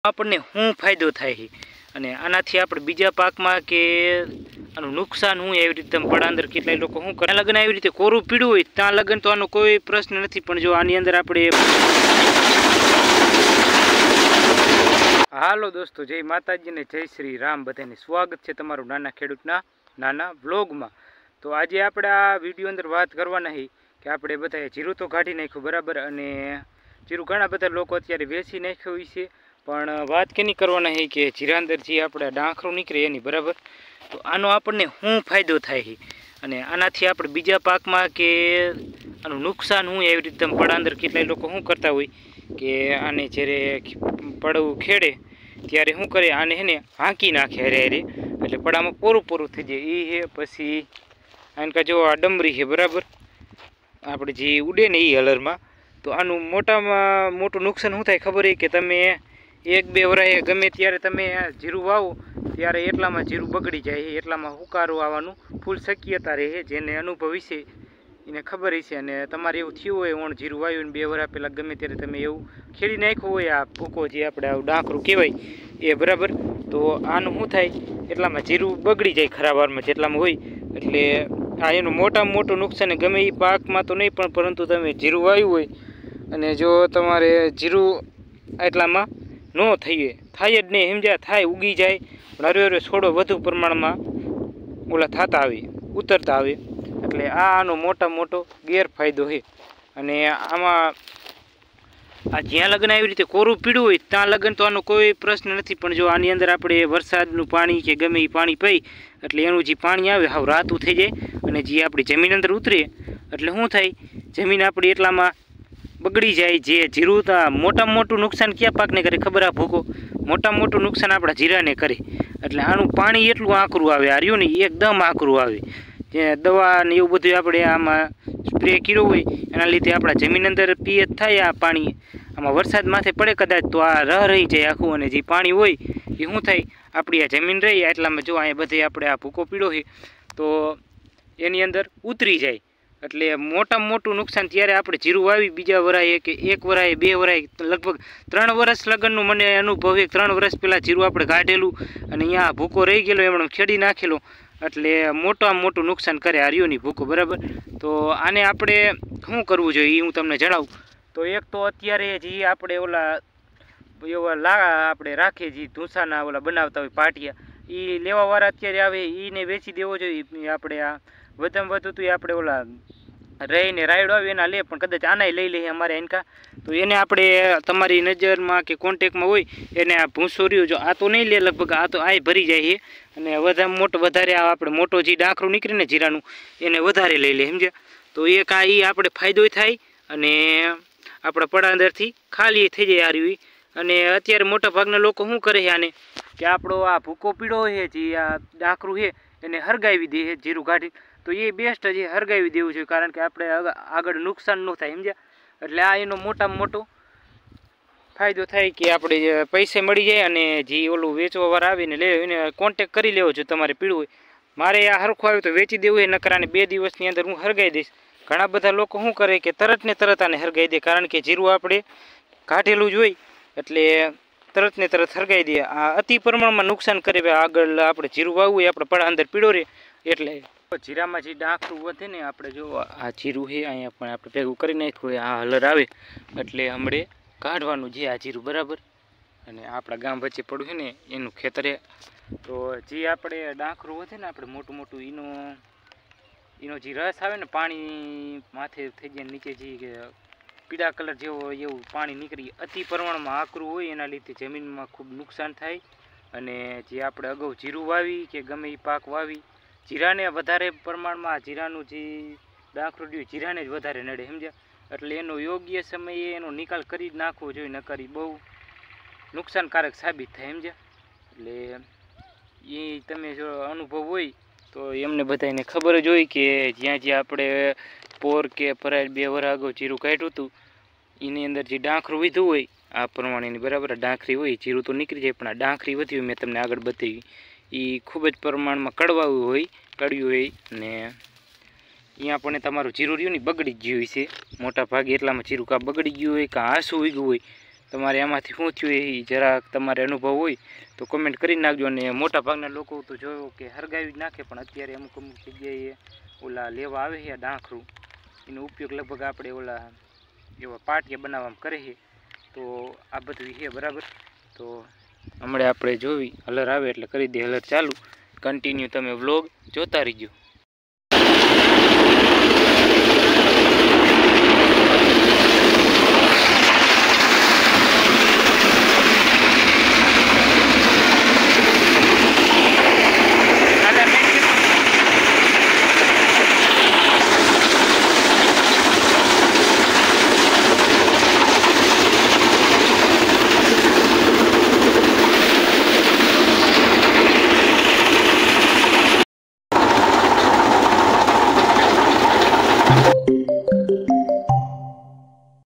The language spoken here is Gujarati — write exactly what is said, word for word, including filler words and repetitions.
આપણને શું ફાયદો થાય છે અને આનાથી આપણે બીજા પાકમાં કે આનું નુકસાન શું એવી રીતે પડાંદર કેટલાય લોકો શું કરે લગન આવી રીતે કોરું પીડું હોય ત્યાં લગન તો આનો કોઈ પ્રશ્ન નથી, પણ જો આની અંદર આપણે હાલો દોસ્તો, જય માતાજી ને જય શ્રી રામ, બધાને સ્વાગત છે તમારું નાના ખેડૂતના નાના વ્લોગમાં। તો આજે આપણે આ વિડીયો અંદર વાત કરવાના છે કે આપણે બધાએ જીરું તો કાઢી નાખ્યું બરાબર, અને જીરું ઘણા બધા લોકો અત્યારે વેચી નાખ્યું હોય છે, પણ વાત કેની કરવાના છે કે જીરા અંદર જે આપણે ડાંખરું નીકળે એની બરાબર। તો આનો આપણને શું ફાયદો થાય છે અને આનાથી આપણે બીજા પાકમાં કે આનું નુકસાન શું એવી રીતે પડાંદર કેટલાય લોકો શું કરતા હોય કે આને જ્યારે પડવું ખેડે ત્યારે શું કરે, આને હે ને હાંકી નાખે હારે હારે, એટલે પડામાં પૂરું પૂરું થઈ જાય એ છે। પછી આનકા જો આ ડમરી છે બરાબર, આપણે જે ઉડે ને એ હલરમાં, તો આનું મોટામાં મોટું નુકસાન શું થાય ખબર છે કે તમે એક બે વરાએ ગમે ત્યારે તમે જીરું વાવો ત્યારે એટલામાં જીરું બગડી જાય, એટલામાં હુકારો આવવાનું ફૂલ શક્યતા રહે, જેને અનુભવી છે એને ખબર છે। અને તમારે એવું થયું હોય ઓણ જીરું વાવ્યું ને બે વરા પહેલાં ગમે ત્યારે તમે એવું ખેડી નાખ્યું હોય આ ભૂકો જે આપણે આવું ડાંખરું કહેવાય એ બરાબર, તો આનું શું થાય એટલામાં જીરું બગડી જાય ખરાબ વારમાં જેટલામાં હોય, એટલે આ એનું મોટામાં મોટું નુકસાન ગમે એ પાકમાં તો નહીં, પણ પરંતુ તમે જીરું વાવ્યું હોય અને જો તમારે જીરું એટલામાં ન થઈએ થાય જ નહીં, સમજ્યા, થાય ઉગી જાય પણ હરે હરે છોડો વધુ પ્રમાણમાં ઓલા થતા આવે ઉતરતા આવે, એટલે આ આનો મોટા મોટો ગેરફાયદો છે। અને આમાં આ જ્યાં લગ્ન આવી રીતે કોરું પીડું હોય ત્યાં લગ્ન તો આનો કોઈ પ્રશ્ન નથી, પણ જો આની અંદર આપણે વરસાદનું પાણી કે ગમે એ પાણી પી એટલે એનું જે પાણી આવે હાવ રાતું થઈ જાય, અને જે આપણી જમીન અંદર ઉતરે એટલે શું થાય જમીન આપણી એટલામાં બગડી જાય। જે જીરું તો મોટામાં મોટું નુકસાન કયા પાકને કરે ખબર, આ ભૂકો મોટામાં મોટું નુકસાન આપણા જીરાને કરે, એટલે આનું પાણી એટલું આકરું આવે, આ રહ્યું ને એકદમ આકરું આવે, જે દવા ને એવું બધું આપણે આમાં સ્પ્રે કર્યો હોય એના લીધે આપણા જમીન અંદર પિયત થાય આ પાણી, આમાં વરસાદ માથે પડે કદાચ તો આ રહ રહી જાય આખું, અને જે પાણી હોય એ શું થાય આપણી આ જમીન રહી એટલામાં જો અહીંયા બધે આપણે આ ભૂકો પીળો છે તો એની અંદર ઉતરી જાય, એટલે મોટામાં મોટું નુકસાન ત્યારે આપણે જીરું વાવી બીજા વરાએ કે એક વરાએ બે વરાએ લગભગ ત્રણ વર્ષ લગ્નનું મને અનુભવ છે, ત્રણ વર્ષ પહેલાં જીરું આપણે કાઢેલું અને અહીંયા ભૂકો રહી ગયેલો એમણે ખેડી નાખેલો, એટલે મોટામાં મોટું નુકસાન કરે હારીઓની ભૂકો બરાબર। તો આને આપણે શું કરવું જોઈએ એ હું તમને જણાવું। તો એક તો અત્યારે જે આપણે ઓલા એવા લા આપણે રાખીએ જે ધૂસાના ઓલા બનાવતા હોય પાટિયા, એ લેવાવાળા અત્યારે આવે એને વેચી દેવો જોઈએ આપણે, આ વધામાં વધુ તો આપણે ઓલા રહીને રાયડો આવે એના લે, પણ કદાચ આનાય લઈ લે અમારે એનકા, તો એને આપણે તમારી નજરમાં કે કોન્ટેકમાં હોય એને આ ભૂસો રહ્યો જો આ તો નહીં લે લગભગ, આ તો આ ભરી જાય છે, અને વધારે મોટો વધારે આપણે મોટો જે ડાંખરું નીકળે ને જીરાનું એને વધારે લઈ લે, સમજ્યા। તો એ કાંઈ એ આપણે ફાયદો થાય અને આપણા પડા અંદરથી ખાલી થઈ જાય હારી। અને અત્યારે મોટા ભાગના લોકો શું કરે છે આને કે આપણો આ ભૂકો પીળો છે જે આ ડાંખરું છે એને હરગાવી દે છે જીરું કાઢી, તો એ બેસ્ટ છે હરગાવી દેવું જોઈએ, કારણ કે આપણે આગળ નુકસાન ન થાય, સમજ્યા। એટલે આ એનો મોટામાં મોટો ફાયદો થાય કે આપણે પૈસા મળી જાય, અને જે ઓલું વેચવાવાળા આવીને લે એને કોન્ટેક કરી લેવો જોઈએ તમારે પીળું હોય, મારે આ હરખું આવ્યું તો વેચી દેવું હોય, નકર આને બે દિવસની અંદર હું હરગાઈ દઈશ। ઘણા બધા લોકો શું કરે કે તરત ને તરત આને હરગાઈ દે, કારણ કે જીરું આપણે કાઢેલું જ હોય એટલે તરત ને તરત હરગાઈ દે, આ અતિ પ્રમાણમાં નુકસાન કરે। આગળ આપણે જીરું વાવવું હોય આપણે પડા અંદર પીળો રહે, એટલે જીરામાં જે ડાંખરું વધે ને આપણે જો આ જીરું છે અહીંયા પણ આપણે ભેગું કરી નાખ્યું હોય, આ હલર આવે એટલે હમણે કાઢવાનું છે આ જીરું બરાબર, અને આપણા ગામ વચ્ચે પડ્યું છે ને એનું ખેતરે, તો જે આપણે ડાંખરું વધે ને આપણે મોટું મોટું એનો એનો જે રસ આવે ને પાણી માથે થઈ જાય નીચે જે પીળા કલર જેવો એવું પાણી નીકળી અતિ પ્રમાણમાં આકરું હોય એના લીધે જમીનમાં ખૂબ નુકસાન થાય, અને જે આપણે અગાઉ જીરું વાવી કે ગમે એ પાક વાવી જીરાને વધારે પ્રમાણમાં જીરાનું જે ડાંખરું રહ્યું જીરાને જ વધારે નડે, સમજ્યા। એટલે એનો યોગ્ય સમયે એનો નિકાલ કરી જ નાખવો જોઈએ, ન કરી બહુ નુકસાનકારક સાબિત થાય, સમજ્યા। એટલે એ તમે જો અનુભવ હોય તો એમને બધાને ખબર જ હોય કે જ્યાં જ્યાં આપણે પોર કે પરાય બે વરા અગાઉ જીરું કાઢ્યું હતું એની અંદર જે ડાંખરું વધ્યું હોય આ પ્રમાણેની બરાબર ડાંખરી હોય, જીરું તો નીકળી જાય પણ આ ડાંખરી વધી હોય મેં તમને આગળ બતાવી, એ ખૂબ જ પ્રમાણમાં કડવાવું હોય કડ્યું હોય, ને અહીંયા પણ તમારું જીરું રહ્યું ને બગડી ગયું હોય છે મોટા ભાગે, એટલામાં જીરું કાં બગડી ગયું હોય કાં આસું ઉગ્યું હોય, તમારે એમાંથી શું થયું એ જરાક તમારે અનુભવ હોય તો કમેન્ટ કરી નાખજો. અને મોટા ભાગના લોકો તો જોયો કે હરગાવી જ નાખે, પણ અત્યારે અમુક અમુક જગ્યાએ ઓલા લેવા આવે છે ડાંખરું, એનો ઉપયોગ લગભગ આપણે ઓલા એવા પાટિયા બનાવવામાં કરે છે. તો આ બધું છે બરાબર. તો હમણાં આપણે જોવી હલર આવે એટલે કરી દે હલર ચાલુ. કન્ટિન્યુ તમે વ્લોગ જોતા રહીજો.